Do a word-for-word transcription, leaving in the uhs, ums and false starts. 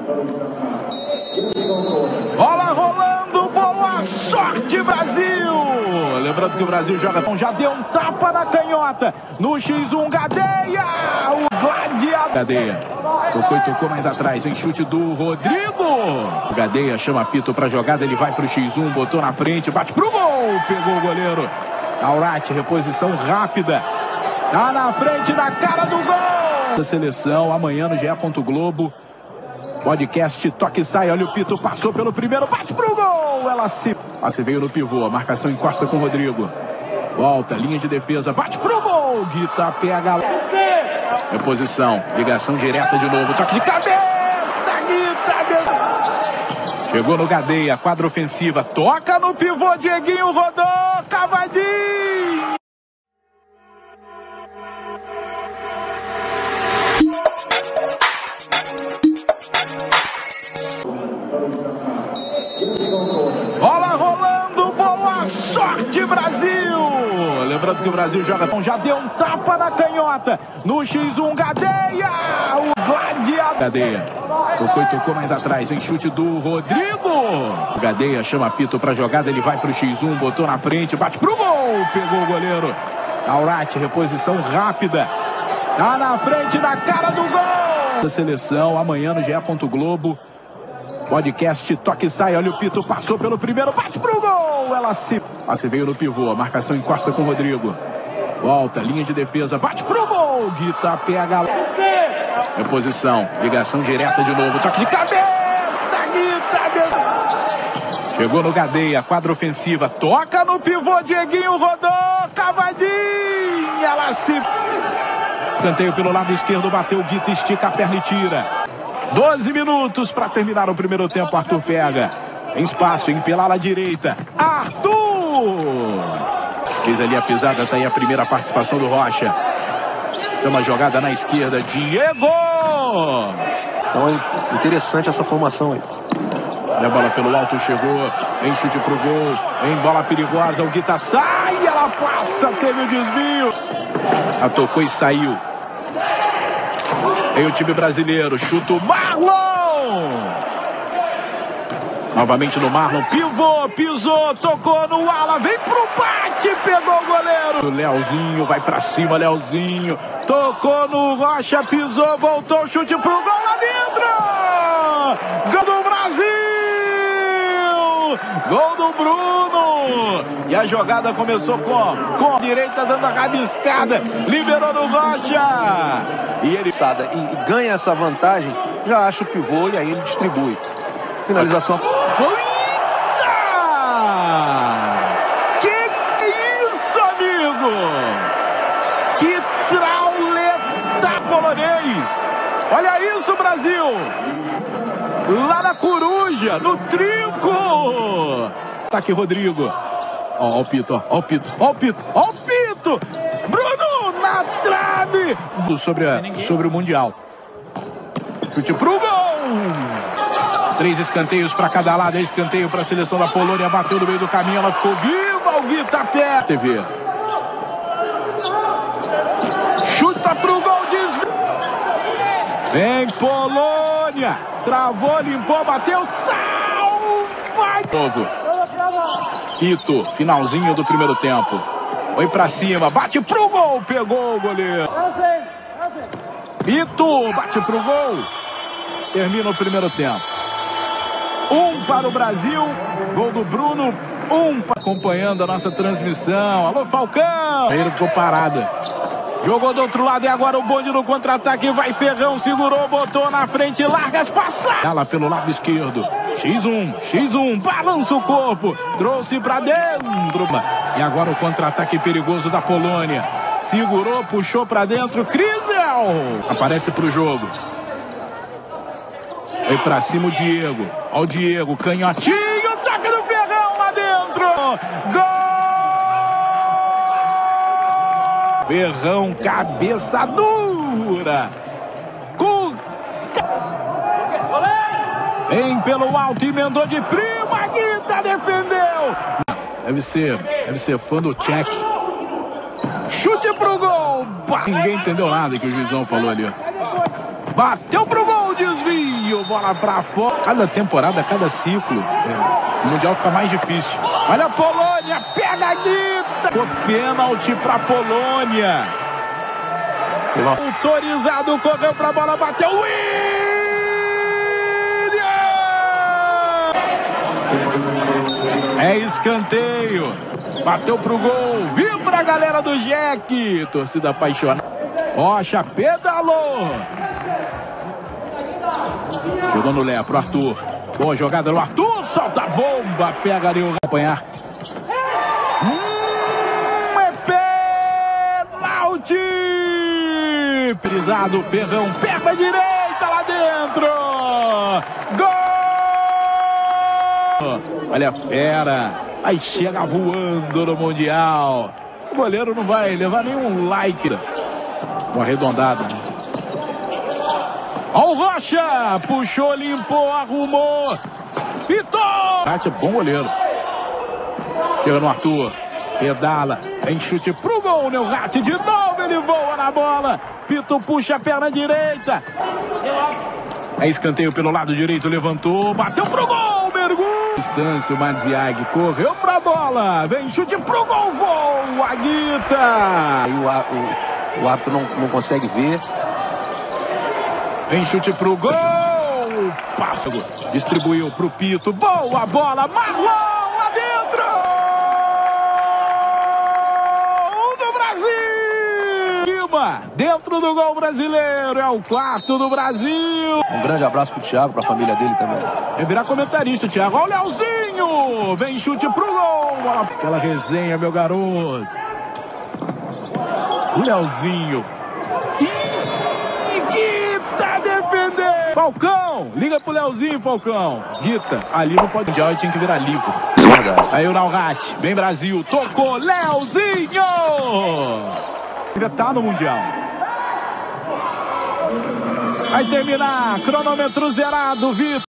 Bola rolando, boa sorte, Brasil! Lembrando que o Brasil joga, já deu um tapa na canhota, no xis um, Gadeia, o gladiador. Gadeia, tocou e tocou mais atrás, vem chute do Rodrigo. O Gadeia chama apito pra jogada, ele vai pro xis um, botou na frente, bate pro gol, pegou o goleiro. Aurati, reposição rápida, tá na frente da cara do gol. Da seleção, amanhã no G E. Globo. Podcast Toque e Sai, olha o pito, passou pelo primeiro, bate pro gol, ela se... Ah, se veio no pivô, a marcação encosta com o Rodrigo. Volta, linha de defesa, bate pro gol, Guita pega... Reposição, ligação direta de novo, toque de cabeça, Guita... Pegou no Gadeia, quadra ofensiva, toca no pivô, Dieguinho rodou, cavadinho! Bola rolando, boa sorte, Brasil! Lembrando que o Brasil joga, já deu um tapa na canhota, no xis um, Gadeia, o gladiador. Gadeia, tocou e tocou mais atrás, vem chute do Rodrigo. O Gadeia chama apito pra jogada, ele vai pro xis um, botou na frente, bate pro gol, pegou o goleiro. Aurati, reposição rápida, tá na frente da cara do gol. Da seleção, amanhã no G E. Globo. Podcast Toque e Sai, olha o pito, passou pelo primeiro, bate pro gol, ela se... Ah, se veio no pivô, a marcação encosta com o Rodrigo. Volta, linha de defesa, bate pro gol, Guita pega... Reposição, ligação direta de novo, toque de cabeça, Guita... Pegou no Gadeia, quadra ofensiva, toca no pivô, Dieguinho rodou, cavadinho, ela se... Escanteio pelo lado esquerdo, bateu, Guita estica a perna e tira. doze minutos para terminar o primeiro tempo. Arthur pega em espaço, em pela ala direita, Arthur fez ali a pisada, tá aí a primeira participação do Rocha. Tem uma jogada na esquerda, Diego. Então é interessante essa formação aí. A bola pelo alto chegou, em chute pro gol, em bola perigosa, o Guita sai, ela passa, teve o desvio, a tocou e saiu. Aí o time brasileiro, chuta o Marlon. Novamente no Marlon, pivô, pisou, tocou no ala, vem pro bate, pegou o goleiro. O Leozinho vai pra cima, Leozinho, tocou no Rocha, pisou, voltou, chute pro gol lá dentro. Gol do Brasil! Gol do Bruno! E a jogada começou com, com a direita dando a rabiscada, liberou no Rocha. E ele e, e ganha essa vantagem, já acha o pivô e aí ele distribui. Finalização. Eita! Que isso, amigo? Que trauleta polonês! Olha isso, Brasil! Lá na Coruja, no trinco! Tá aqui, Rodrigo. Ó, ó o pito, ó, ó o pito, ó o pito, ó o pito! Bruno na trave! Sobre, a, sobre o Mundial. Chute pro gol! Três escanteios para cada lado, é escanteio para a seleção da Polônia, bateu no meio do caminho, ela ficou viva, o Guita pé. T V. Chuta pro gol, desvio. Vem Polônia, travou, limpou, bateu, salva! Novo. Ito, finalzinho do primeiro tempo. Foi pra cima, bate pro gol, pegou o goleiro. Ito, bate pro gol. Termina o primeiro tempo. Um para o Brasil, gol do Bruno, um para... Acompanhando a nossa transmissão. Alô, Falcão! Aí ele ficou parado. Jogou do outro lado e agora o bonde no contra-ataque. Vai Ferrão, segurou, botou na frente, larga as passadas. Ela pelo lado esquerdo. xis um, xis um, balança o corpo. Trouxe pra dentro. E agora o contra-ataque perigoso da Polônia. Segurou, puxou pra dentro. Crisel! Aparece pro jogo. Foi pra cima o Diego. Ó o Diego, canhotinho, toque do Ferrão lá dentro. Gol! Ferrão, cabeça dura. Com... Vem pelo alto, emendou de prima, Guita defendeu. Deve ser, deve ser fã do Tchek. Chute pro gol. Ninguém entendeu nada que o juizão falou ali. Bateu pro gol, desvio. desvio, bola pra fora. Cada temporada, cada ciclo, é, o Mundial fica mais difícil. Olha a Polônia, pega a Guita. O pênalti pra Polônia. Autorizado, correu pra bola, bateu. William! É escanteio. Bateu pro gol. Vibra a galera do Jack. Torcida apaixonada. Rocha pedalou. Jogou no Lé pro Arthur. Boa jogada do Arthur. Solta a bomba. Pega ali o acompanhar. Hum, é pênalti. Pisado, Ferrão. Perna direita lá dentro. Gol. Olha a fera. Aí chega voando no Mundial. O goleiro não vai levar nenhum like. Uma arredondada. Olha o Rocha. Puxou, limpou, arrumou. Pitou. Tati é bom goleiro. Chega no Arthur. Pedala. Tem chute pro gol. Neurat de novo. Ele voa na bola. Pito puxa a perna direita. É escanteio pelo lado direito. Levantou. Bateu pro gol. Mergulho. Distância, o Madziag correu pra bola. Vem chute pro gol. Voa, Guita. Aí o, o, o árbitro não, não consegue ver. Vem chute pro gol. Passa. Distribuiu pro Pito. Boa bola. Marlon lá dentro. Do Brasil. Lima dentro do gol brasileiro. É o quarto do Brasil. Um grande abraço pro Thiago, pra família dele também. Vai virar comentarista, Thiago. Olha o Leozinho. Vem chute pro gol. Olha aquela resenha, meu garoto. O Leozinho. Guita defender. Falcão, liga pro Leozinho, Falcão. Guita, ali não pode mundial, ele tinha que virar livro. Verdade. Aí o Naurat, bem Brasil, tocou, Leozinho. Ele tá no Mundial. Vai terminar, cronômetro zerado, Vitor.